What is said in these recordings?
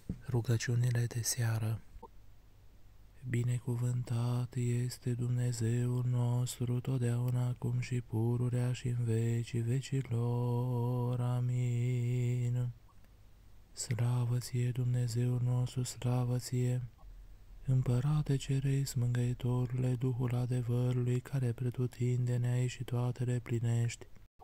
Rugăciunile de seară. Binecuvântat este Dumnezeul nostru, totdeauna, acum și pururea și în vecii vecilor. Amin. Slavă ție, Dumnezeul nostru, slavă ție, Împărate Ceresc, Mângâietorule, Duhul adevărului, care pretutindeni ai și toate le plinești.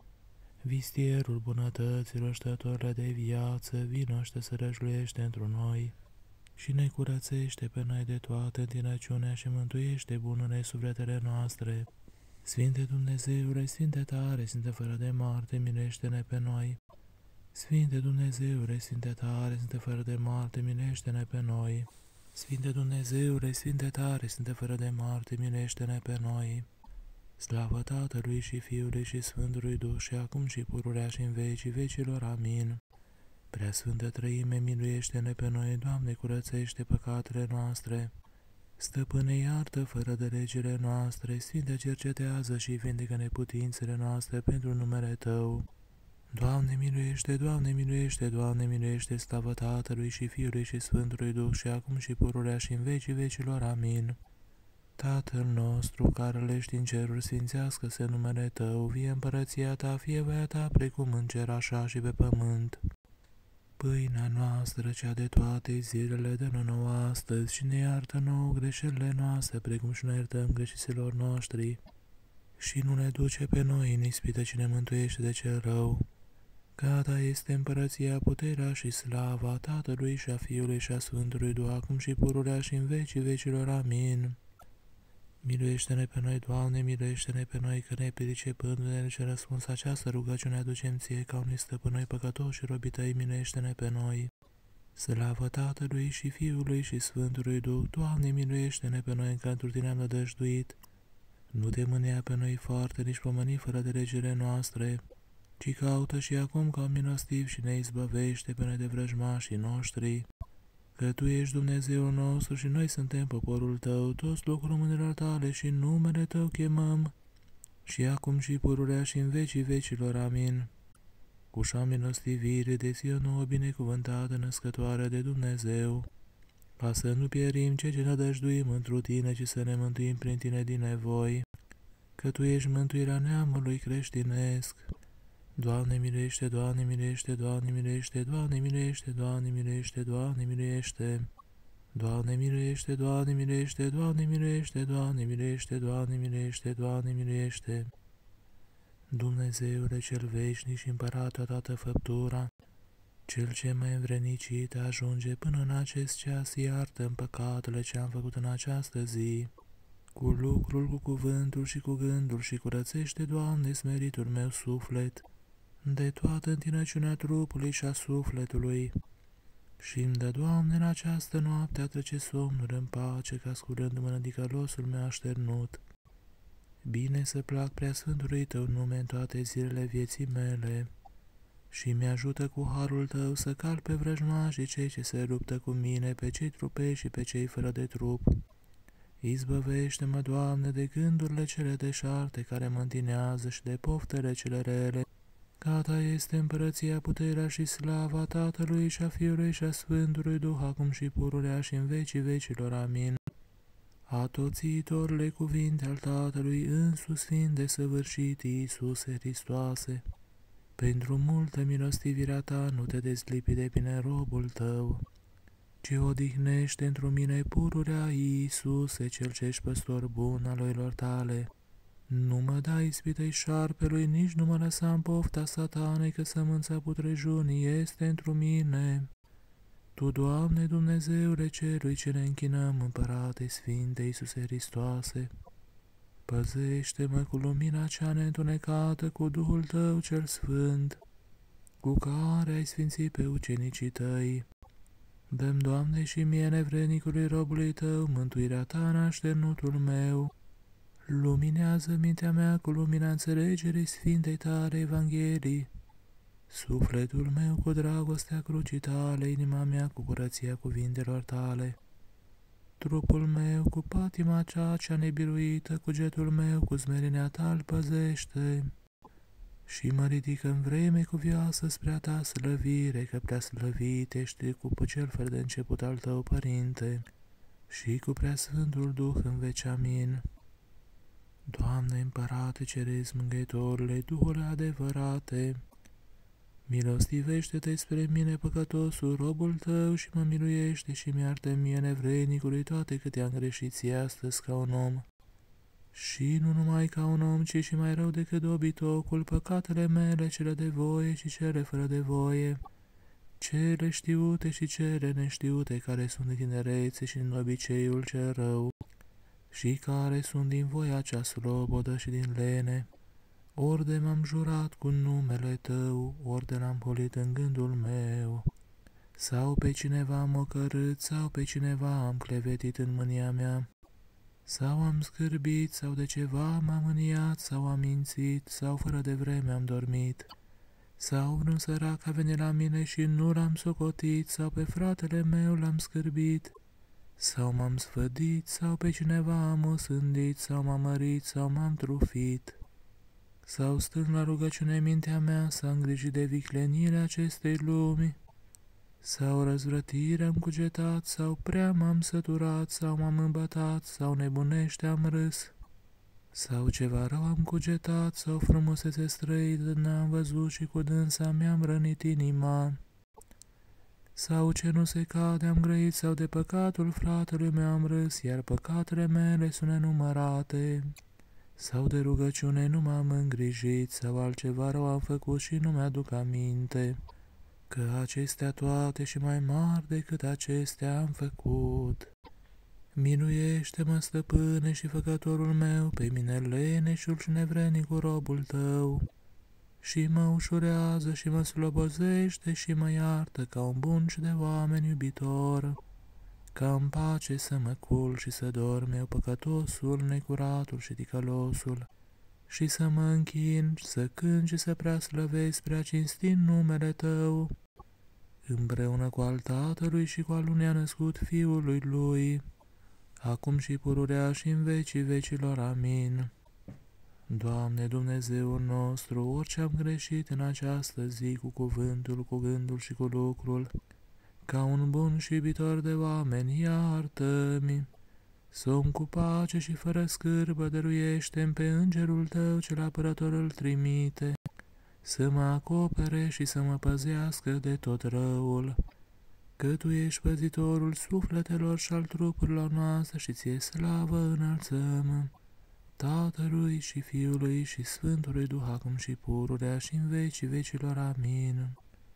Vistierul bunătăților, ștătorile de viață, vino și te sărășluiește întru noi și ne curățește pe noi de toată întinăciunea și mântuiește bunurile sufletele noastre. Sfinte Dumnezeule, Sfinte tare, Sfinte fără de moarte, milește-ne pe noi. Sfinte Dumnezeule, Sfinte tare, Sfinte fără de moarte, milește-ne pe noi. Sfinte Dumnezeule, Sfinte tare, Sfinte fără de moarte, milește-ne pe noi. Slavă Tatălui și Fiului și Sfântului Duh și acum și pururea și în vecii vecilor. Amin. Preasfântă Trăime, miluiește-ne pe noi, Doamne, curățește păcatele noastre. Stăpâne, iartă fără de legile noastre, Sfinte, cercetează și vindecă neputințele noastre pentru numele Tău. Doamne, miluiește, Doamne, miluiește, Doamne, miluiește, slavă Tatălui și Fiului și Sfântului Duh și acum și pururea și în vecii vecilor. Amin. Tatăl nostru, care ești în ceruri, sfințească-se numele Tău, vie împărăția Ta, fie voia Ta, precum în cer, așa și pe pământ. Pâinea noastră, cea de toate zilele, dă-ne nouă astăzi și ne iartă nouă greșelile noastre, precum și noi iertăm greșiților noștri. Și nu ne duce pe noi în ispită, ci ne mântuiește de cel rău. Că a Ta este împărăția, puterea și slava Tatălui și a Fiului și a Sfântului Duh, acum și pururea și în vecii vecilor. Amin. Miluiește-ne pe noi, Doamne, miluiește-ne pe noi, că ne pricepându-ne ce răspuns această rugăciune aducem Ție, ca unui stăpân noi păcătoși și robii Tăi, miluiește-ne pe noi. Slavă Tatălui și Fiului și Sfântului Duh, Doamne, miluiește-ne pe noi, că într Tine am nădăjduit. Nu te mânea pe noi foarte, nici pomăni fără de legile noastre, ci caută și acum ca milostiv și ne izbăvește pe noi de vrăjmașii noștri. Că Tu ești Dumnezeul nostru și noi suntem poporul Tău, toți lucruri mâinilor Tale și în numele Tău chemăm, și acum și pururea și în vecii vecilor. Amin. Cu șa milostivire de zi o nouă binecuvântată, născătoare de Dumnezeu, ca să nu pierim ce nădăjduim întru Tine, ci să ne mântuim prin Tine din nevoi, că Tu ești mântuirea neamului creștinesc. Doamne miluiește, Doamne miluiește, Doamne miluiește, Doamne miluiește, Doamne miluiește, Doamne miluiește. Doamne miluiește, Doamne miluiește, Doamne miluiește, Doamne miluiește, Doamne miluiește, Doamne miluiește. Dumnezeule cel veșnic și împăratul toată făptura, Cel ce mai învrednicit ajunge până în acest ceas, iartă-mi păcatele ce am făcut în această zi, cu lucrul, cu cuvântul și cu gândul, și curățește, Doamne, smeritul meu suflet de toată întinăciunea trupului și a sufletului, și îmi dă, Doamne, în această noapte a trece somnul în pace, ca scurându-mă în ticălosul meu așternut. Bine să plac preasfântului Tău nume în toate zilele vieții mele, și mi-ajută cu harul Tău să cal pe vrăjmașii cei ce se luptă cu mine, pe cei trupești și pe cei fără de trup. Izbăvește-mă, Doamne, de gândurile cele deșarte care mă întinează și de poftele cele rele, că a Ta este împărăția, puterea și slava Tatălui și a Fiului și a Sfântului Duh, acum și pururea și în vecii vecilor. Amin. Atoțitorule cuvinte al Tatălui însus fiind desăvârșit, Iisuse Hristoase, pentru multă milostivirea Ta nu te dezlipi de bine robul Tău, ci odihnește într-o mine pururea, Iisuse, Cel ce-ești păstor bun al oilor Tale. Nu mă dai ispitei șarpelui, nici nu mă lăsa în pofta satanei, că sămânța putrejunii este întru mine. Tu, Doamne, Dumnezeule Cerului, ce ne închinăm, Împărate Sfinte Iisuse Hristoase, păzește-mă cu lumina cea neîntunecată, cu Duhul Tău cel Sfânt, cu care ai sfințit pe ucenicii Tăi. Dă-mi, Doamne, și mie, nevrednicului robului Tău, mântuirea Ta în așternutul meu. Luminează mintea mea cu lumina înțelegerii Sfintei Tale Evanghelii, sufletul meu cu dragostea crucii Tale, inima mea cu curăția cuvintelor Tale, trupul meu cu patima cea nebiruită, cugetul meu cu smerenia Ta îl păzește. și mă ridic în vreme cuvioasă spre a ta slăvire, că prea slăvit ești cu cel fără de început al tău, Părinte, și cu prea Sfântul Duh în veci. Amin. Doamne, Împărate Ceresc, Mângâietorule, Duhule adevărate, milostivește-te spre mine, păcătosul, robul tău, și mă miluiește și mi-artă mie, nevrednicului, toate câte am greșit ție astăzi ca un om. Și nu numai ca un om, ci și mai rău decât dobitocul, păcatele mele, cele de voie și cele fără de voie, cele știute și cele neștiute, care sunt din tinerețe și din obiceiul cel rău, și care sunt din voia cea slobodă și din lene, ori de m-am jurat cu numele tău, ori de l-am holit în gândul meu, sau pe cineva am ocărât, sau pe cineva am clevetit în mânia mea, sau am scârbit, sau de ceva m-am mâniat, sau am mințit, sau fără de vreme am dormit, sau un sărac a venit la mine și nu l-am socotit, sau pe fratele meu l-am scârbit, sau m-am sfădit, sau pe cineva am osândit, sau m-am mărit, sau m-am trufit, sau stând la rugăciune mintea mea s-a îngrijit de vicleniile acestei lumi, sau răzvrătire am cugetat, sau prea m-am săturat, sau m-am îmbătat, sau nebunește am râs, sau ceva rău am cugetat, sau frumusețe străită n-am văzut și cu dânsa mi-am rănit inima, sau ce nu se cade am grăit, sau de păcatul fratelui meu am râs, iar păcatele mele sunt nenumărate, sau de rugăciune nu m-am îngrijit, sau altceva rău am făcut și nu mi-aduc aminte, că acestea toate și mai mari decât acestea am făcut. Miluiește-mă, stăpâne și făcătorul meu, pe mine leneșul și nevrednicul robul tău, și mă ușurează și mă slobozește și mă iartă ca un bun și de oameni iubitor, ca în pace să mă culc și să dorm eu, păcătosul, necuratul și ticălosul, și să mă închin, să cânt și să preaslăvesc prea cinstit numele tău, împreună cu al Tatălui și cu al unui născut Fiului lui, acum și pururea și în vecii vecilor. Amin. Doamne Dumnezeul nostru, orice am greșit în această zi cu cuvântul, cu gândul și cu lucrul, ca un bun și iubitor de oameni, iartă-mi. Somn cu pace și fără scârbă, dăruiește-mi pe îngerul tău cel apărător îl trimite, să mă acopere și să mă păzească de tot răul, că Tu ești păzitorul sufletelor și al trupurilor noastre și Ție slavă înălțăm, Tatălui și Fiului și Sfântului Duh, acum și pururea și în vecii vecilor. Amin.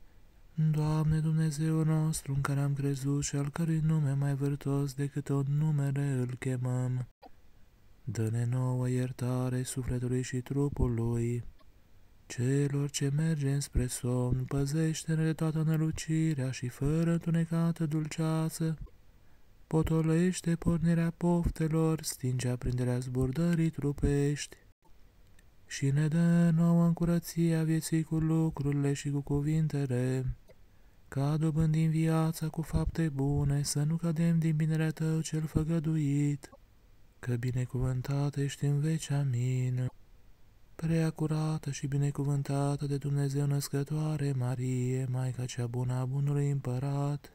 Doamne Dumnezeul nostru, în care am crezut și al cărui nume mai vârtos decât tot numele îl chemăm, dă-ne nouă iertare sufletului și trupului, celor ce mergem spre somn, păzește-ne de toată nălucirea și fără întunecată dulceață, potolește pornirea poftelor, stinge aprinderea zburdării trupești și ne dă nouă în curăția vieții cu lucrurile și cu cuvintele, ca dobândim viața cu fapte bune, să nu cădem din binele Tău cel făgăduit, că binecuvântat ești în veci. Amin. Prea curată și binecuvântată de Dumnezeu născătoare Marie, Maica cea bună a bunului împărat,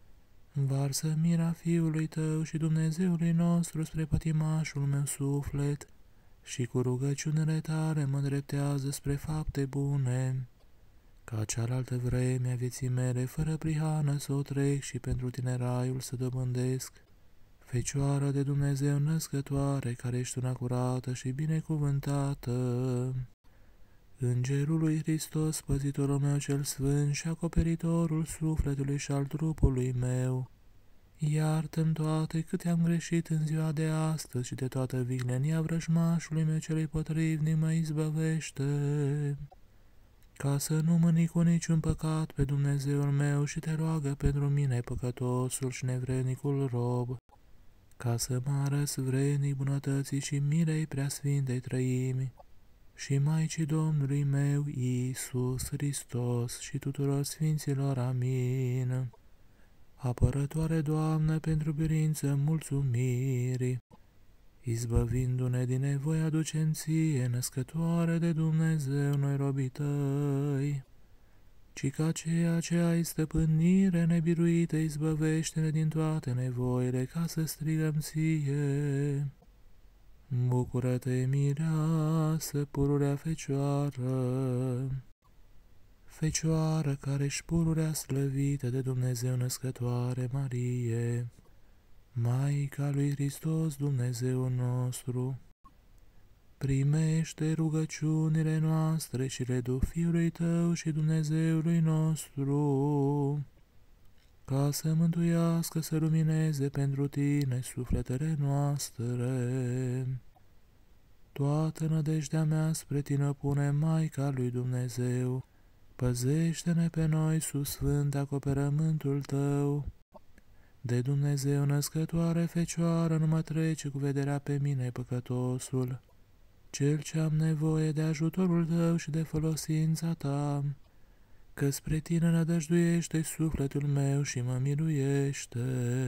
varsă mira Fiului Tău și Dumnezeului nostru spre pătimașul meu suflet și cu rugăciunile Tale mă îndreptează spre fapte bune, ca cealaltă vreme a vieții mele fără prihană să o trec și pentru Tine raiul să dobândesc. Fecioară de Dumnezeu născătoare, care ești una curată și binecuvântată, Îngerul lui Hristos, păzitorul meu cel sfânt și acoperitorul sufletului și al trupului meu, iartă-mi toate câte am greșit în ziua de astăzi și de toată viclenia vrăjmașului meu celui potrivnic mă izbăvește, ca să nu mâni cu niciun păcat pe Dumnezeul meu și Te roagă pentru mine, păcătosul și nevrednicul rob, ca să mă arăs vrednic bunătății și mirei preasfintei trăimi și Maicii Domnului meu, Iisus Hristos, și tuturor sfinților. Amin. Apărătoare, Doamnă, pentru biruință mulțumirii, izbăvindu-ne din nevoi, aducem ție, născătoare de Dumnezeu, noi robii tăi, ci ca ceea ce ai stăpânire nebiruită, izbăvește-ne din toate nevoile, ca să strigăm ție. Bucură-te, mireasă, pururea Fecioară, Fecioară care-și pururea slăvită de Dumnezeu născătoare Marie, Maica lui Hristos Dumnezeu nostru, primește rugăciunile noastre și le du Fiului Tău și Dumnezeului nostru, ca să mântuiască, să lumineze pentru Tine sufletele noastre. Toată nădejdea mea spre Tine pune, Maica lui Dumnezeu, păzește-ne pe noi sub sfânt acoperământul Tău. De Dumnezeu născătoare Fecioară, nu mă trece cu vederea pe mine, păcătosul, cel ce am nevoie de ajutorul Tău și de folosința Ta, că spre Tine nădăjduiește sufletul meu și mă miluiește.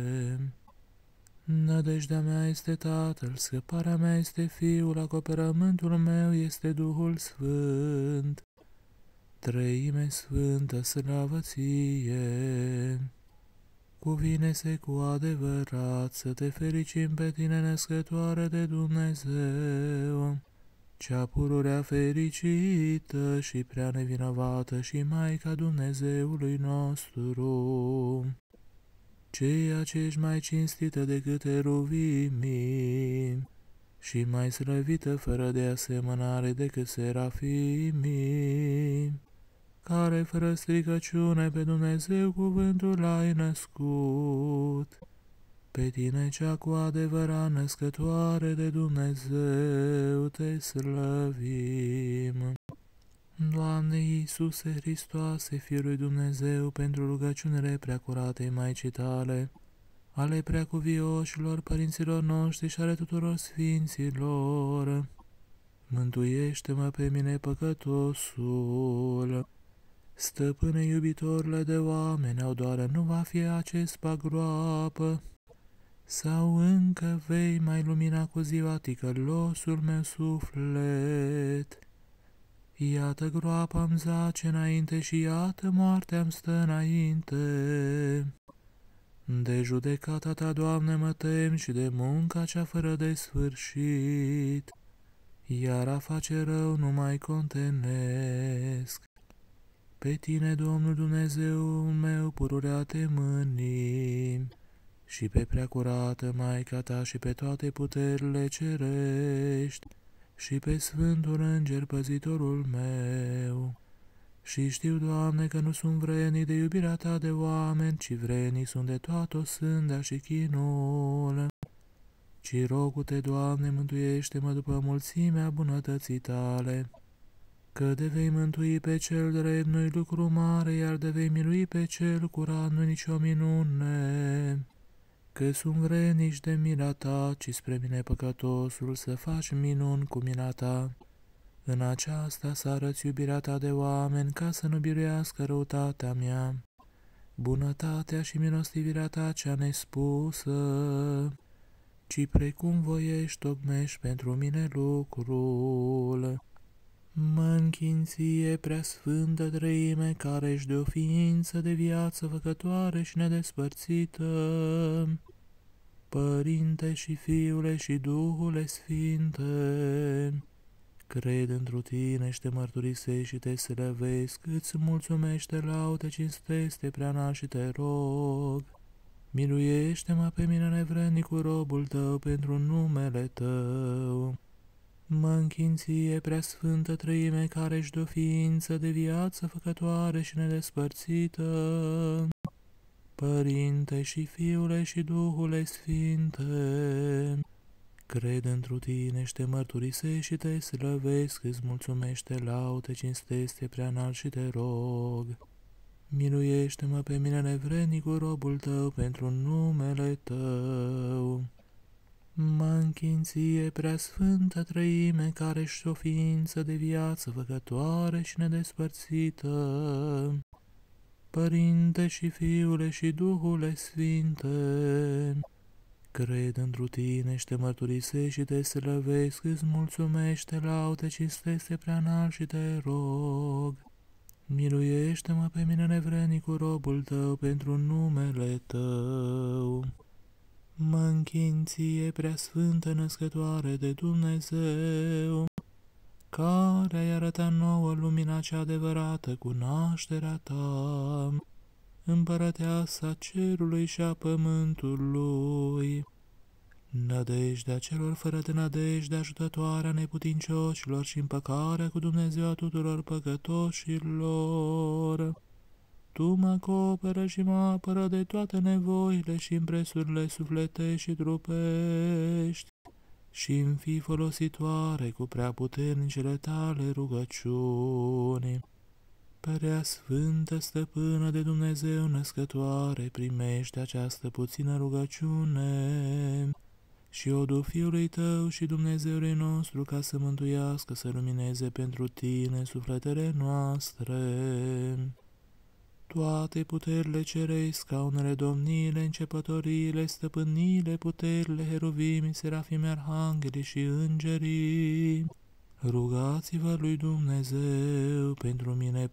Nădejdea mea este Tatăl, scăparea mea este Fiul, acoperământul meu este Duhul Sfânt. Treime Sfântă, slavă Ție! Cuvine-se cu adevărat să te fericim pe Tine, născătoare de Dumnezeu, cea pururea fericită și prea nevinovată și Maica Dumnezeului nostru, ceea ce ești mai cinstită decât eruvimii și mai slăvită fără de asemănare decât serafimii, care fără stricăciune pe Dumnezeu cuvântul ai născut. Pe Tine cea cu adevărat născătoare de Dumnezeu te slăvim. Doamne Iisuse Hristoase, Fiul lui Dumnezeu, pentru rugăciunile preacuratei Maicii Tale, ale preacuvioșilor părinților noștri și ale tuturor sfinților, mântuiește-mă pe mine păcătosul. Stăpâne iubitorile de oameni, au doar nu va fi acesta groapă, sau încă vei mai lumina cu ziua ticălosul meu suflet. Iată groapa-mi zace înainte și iată moartea-mi stă înainte. De judecata Ta, Doamne, mă tem și de munca cea fără de sfârșit, iar a face rău nu mai contenesc. Pe Tine, Domnul Dumnezeul meu, pururea te mânim, și pe preacurată Maica Ta și pe toate puterile cerești, și pe Sfântul Înger păzitorul meu. Și știu, Doamne, că nu sunt vrednic de iubirea Ta de oameni, ci vrednic sunt de toată sânda și chinul. Ci rogu-te, Doamne, mântuiește-mă după mulțimea bunătății Tale, că de vei mântui pe cel drept nu-i lucru mare, iar de vei milui pe cel curat nu nicio minune. Că sunt vrednici de mila Ta, ci spre mine păcătosul să faci minuni cu mila Ta. În aceasta să arăți iubirea Ta de oameni, ca să nu biruiască răutatea mea. Bunătatea și milostivirea Ta cea nespusă, ci precum voiești tocmești pentru mine lucrul. Mă închin Ție, preasfântă Treime, care ești de o ființă de viață făcătoare și nedespărțită, Părinte și Fiule și Duhule Sfinte, cred întru Tine și Te mărturisesc și Te slăvesc, îți mulțumesc, Te laud, Te cinstesc, Te preanalt și Te rog. Miluiește-mă pe mine, nevrednicul robul Tău, pentru numele Tău. Mă închin Ție, preasfântă Treime, care ești de o ființă de viață făcătoare și nedespărțită, Părinte și Fiule și Duhule Sfinte, cred întru Tine și Te mărturisesc și Te slăvesc, îți mulțumesc, Te laud, Te cinstesc, Te preanalt și Te rog. Miluiește-mă pe mine, nevrednicul robul Tău, pentru numele Tău. Mă închin Ție, preasfântă Treime, care ești o ființă de viață făcătoare și nedespărțită, Părinte și Fiule și Duhule Sfinte, Cred întru tine și te mărturisesc și te slăvesc, îți mulțumesc, te laud, te cinstesc, te preanalt și te rog. Miluiește-mă pe mine, nevrednicul, robul tău, pentru numele tău. Mă închin ție, preasfântă născătoare de Dumnezeu, care ai arătat nouă lumina cea adevărată cu nașterea ta, împărăteasa cerului și a pământului, nădejdea celor fără de nădejde, ajutătoarea neputincioșilor și împăcarea cu Dumnezeu a tuturor păcătoșilor. Tu mă acoperă și mă apără de toate nevoile și impresurile sufletești și trupești și-mi fii folositoare cu prea puternicele tale rugăciuni. Părea sfântă stăpână de Dumnezeu născătoare, primește această puțină rugăciune și o du Fiului tău și Dumnezeului nostru, ca să mântuiască, să lumineze pentru tine sufletele noastre. Toate puterile cerei, scaunele, domniile, începătoriile, stăpâniile, puterile, heruvimii, serafimi, arhanghelii și îngerii, rugați-vă lui Dumnezeu pentru mine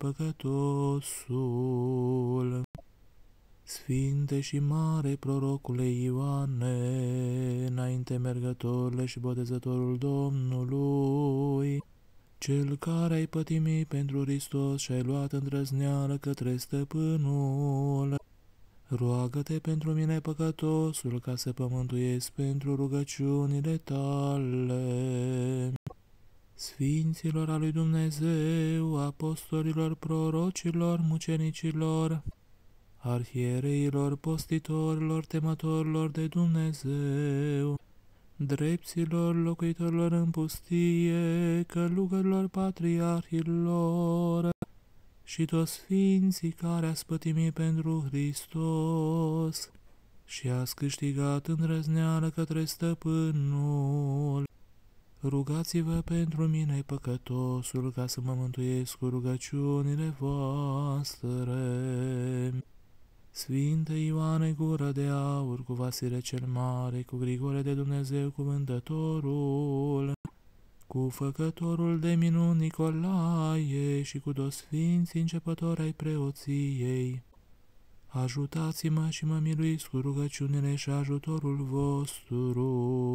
păcătosul. Sfinte și mare prorocule Ioane, înainte mergătorule și botezătorul Domnului, cel care ai pătimit pentru Hristos și ai luat îndrăzneală către stăpânul, roagă-te pentru mine păcătosul, ca să pământuiesc pentru rugăciunile tale. Sfinților al lui Dumnezeu, apostolilor, prorocilor, mucenicilor, arhiereilor, postitorilor, temătorilor de Dumnezeu, drepților, locuitorilor în pustie, călugărilor, patriarhilor și toți sfinții care ați pătimit pentru Hristos și ați câștigat îndrăzneală către stăpânul, rugați-vă pentru mine păcătosul, ca să mă mântuiesc cu rugăciunile voastre. Sfinte Ioane Gură de Aur, cu Vasile cel Mare, cu Grigore de Dumnezeu Cuvântătorul, cu Făcătorul de minuni Nicolae și cu toți sfinții începători ai preoției, ajutați-mă și mă miluiți cu rugăciunile și ajutorul vostru.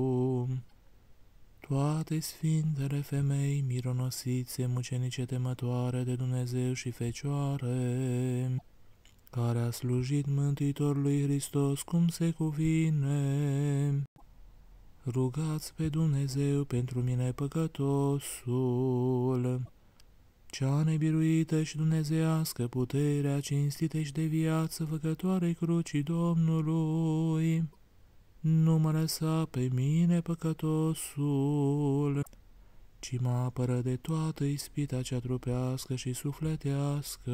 Toate sfintele femei mironosițe, mucenice temătoare de Dumnezeu și fecioare, care a slujit Mântuitorului Hristos cum se cuvine, rugați pe Dumnezeu pentru mine păcătosul. Cea nebiruită și dumnezeiască puterea cinstită și de viață făcătoarei crucii Domnului, nu mă lăsa pe mine păcătosul, ci mă apără de toată ispita cea trupească și sufletească.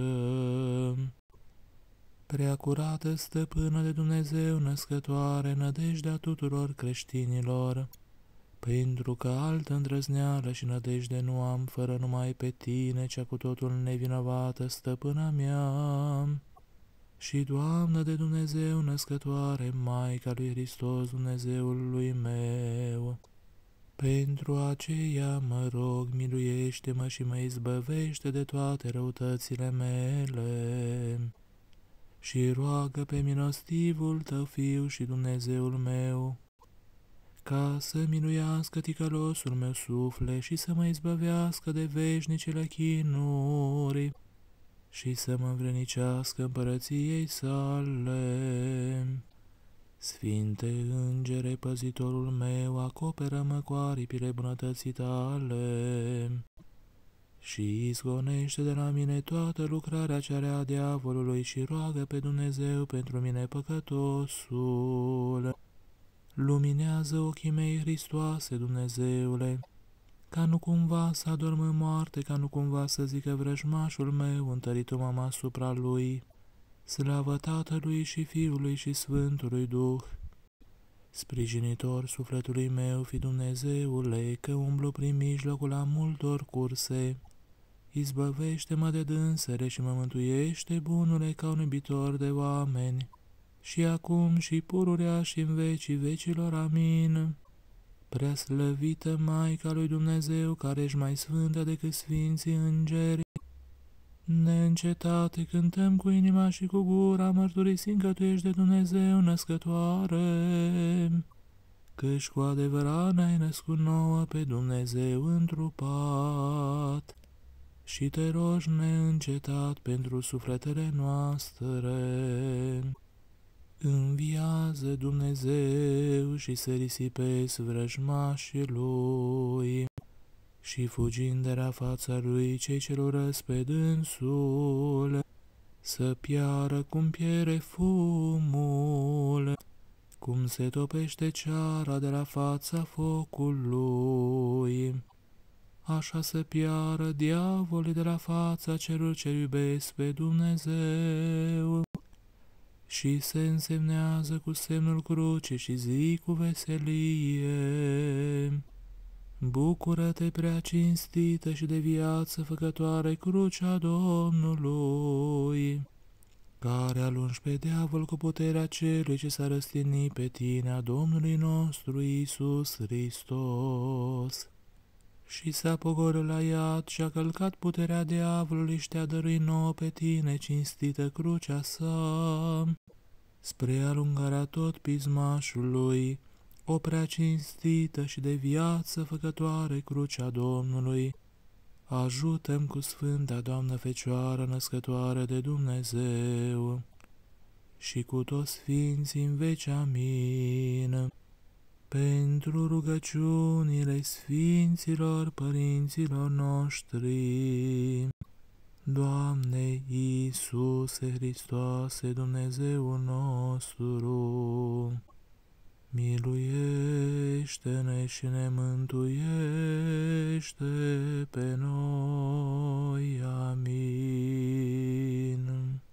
Preacurată stăpână de Dumnezeu, născătoare, nădejdea tuturor creștinilor, pentru că altă îndrăzneală și nădejde nu am, fără numai pe tine, cea cu totul nevinovată, stăpâna mea, și Doamnă de Dumnezeu, născătoare, Maica lui Hristos, Dumnezeul lui meu. Pentru aceea mă rog, miluiește-mă și mă izbăvește de toate răutățile mele. Și roagă pe milostivul tău Fiu și Dumnezeul meu, ca să miluiască ticălosul meu suflet și să mă izbăvească de veșnicile chinuri și să mă învrednicească împărăției sale. Sfinte Îngere, păzitorul meu, acoperă-mă cu aripile bunătății tale și izgonește de la mine toată lucrarea cea rea a diavolului și roagă pe Dumnezeu pentru mine păcătosul. Luminează ochii mei, Hristoase, Dumnezeule, ca nu cumva să adorm în moarte, ca nu cumva să zică vrăjmașul meu, întăritu-mă asupra lui. Slavă Tatălui și Fiului și Sfântului Duh. Sprijinitor sufletului meu, fi Dumnezeule, că umblu prin mijlocul a multor curse. Izbăvește-mă de dânsele și mă mântuiește, bunule, ca un iubitor de oameni. și acum și pururea și în vecii vecilor. Amin. Prea slăvită Maica lui Dumnezeu, care ești mai sfântă decât sfinții îngeri, neîncetate cântăm cu inima și cu gura, mărturisim că Tu ești de Dumnezeu născătoare, căci cu adevărat ne-ai născut nouă pe Dumnezeu întrupat, și Te rogi neîncetat pentru sufletele noastre. Înviază Dumnezeu și se risipesc vrăjmașii Lui, și fugind de la fața Lui cei ce-L urăsc pe dânsul, să piară cum piere fumul, cum se topește ceara de la fața focului. Așa să piară diavolii de la fața celor ce iubesc pe Dumnezeu. Și se însemnează cu semnul crucii și zic cu veselie: Bucură-te, prea cinstită și de viață făcătoare crucea Domnului, care alungi pe diavol cu puterea celui ce s-a răstignit pe tine, a Domnului nostru Iisus Hristos. Și s-a pogorât la iad și a călcat puterea diavolului și te-a dăruit nouă pe tine, cinstită crucea sa, spre alungarea tot pismașului, o prea cinstită și de viață făcătoare crucea Domnului. Ajută-mi cu Sfânta Doamnă Fecioară născătoare de Dumnezeu și cu toți sfinții în veci. Amin. Pentru rugăciunile sfinților părinților noștri, Doamne Iisuse Hristoase, Dumnezeul nostru, miluiește-ne și ne mântuiește pe noi. Amin.